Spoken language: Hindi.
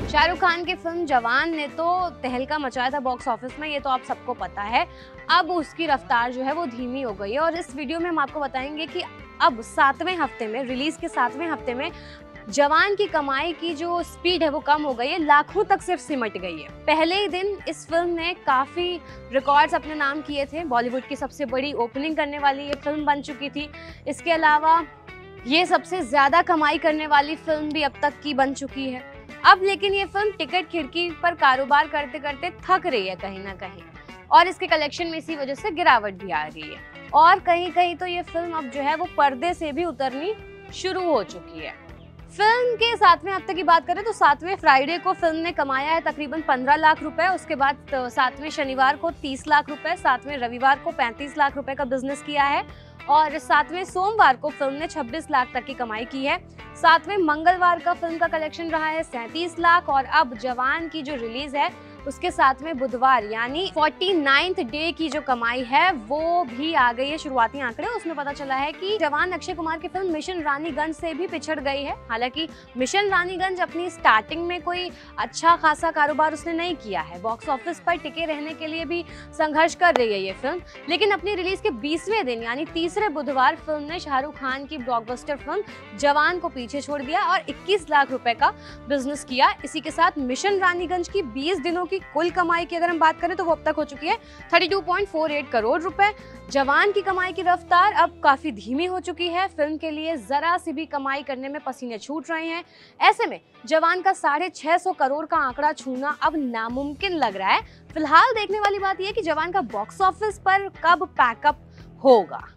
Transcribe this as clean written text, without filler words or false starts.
शाहरुख खान की फिल्म जवान ने तो तहलका मचाया था बॉक्स ऑफिस में, ये तो आप सबको पता है। अब उसकी रफ्तार जो है वो धीमी हो गई है और इस वीडियो में हम आपको बताएंगे कि अब 7वें हफ्ते में, रिलीज के 7वें हफ्ते में जवान की कमाई की जो स्पीड है वो कम हो गई है, लाखों तक सिर्फ सिमट गई है। पहले ही दिन इस फिल्म ने काफी रिकॉर्ड्स अपने नाम किए थे। बॉलीवुड की सबसे बड़ी ओपनिंग करने वाली ये फिल्म बन चुकी थी। इसके अलावा ये सबसे ज्यादा कमाई करने वाली फिल्म भी अब तक की बन चुकी है। अब लेकिन ये फिल्म टिकट खिड़की पर कारोबार करते करते थक रही है कहीं ना कहीं, और इसके कलेक्शन में इसी वजह से गिरावट भी आ रही है। और कहीं कहीं तो ये फिल्म अब जो है वो पर्दे से भी उतरनी शुरू हो चुकी है। फिल्म के 7वें हफ्ते की बात करें तो 7वें फ्राइडे को फिल्म ने कमाया है तकरीबन 15 लाख रुपए। उसके बाद 7वें शनिवार को 30 लाख रुपए, 7वें रविवार को 35 लाख रुपए का बिजनेस किया है और 7वें सोमवार को फिल्म ने 26 लाख तक की कमाई की है। 7वें मंगलवार का फिल्म का कलेक्शन रहा है 37 लाख और अब जवान की जो रिलीज है उसके 7वें बुधवार यानी 49th डे की जो कमाई है वो भी आ गई है शुरुआती आंकड़े। उसमें पता चला है कि जवान अक्षय कुमार की फिल्म मिशन रानीगंज से भी पिछड़ गई है। हालांकि मिशन रानीगंज अपनी स्टार्टिंग में कोई अच्छा खासा कारोबार उसने नहीं किया है, बॉक्स ऑफिस पर टिके रहने के लिए भी संघर्ष कर रही है ये फिल्म, लेकिन अपनी रिलीज के 20वें दिन यानी तीसरे बुधवार फिल्म ने शाहरुख खान की ब्लॉकबस्टर फिल्म जवान को पीछे छोड़ दिया और 21 लाख रुपए का बिजनेस किया। इसी के साथ मिशन रानीगंज की 20 दिनों की कुल कमाई की अगर हम बात करें तो वो अब तक हो चुकी है 32.48 करोड़ रुपए। जवान की कमाई की रफ्तार अब काफी धीमी हो चुकी है। फिल्म के लिए जरा सी भी कमाई करने में पसीने छूट रहे हैं। ऐसे में जवान का 650 करोड़ का आंकड़ा छूना अब नामुमकिन लग रहा है। फिलहाल देखने वाली बात यह है कि जवान का बॉक्स ऑफिस पर कब पैकअप होगा।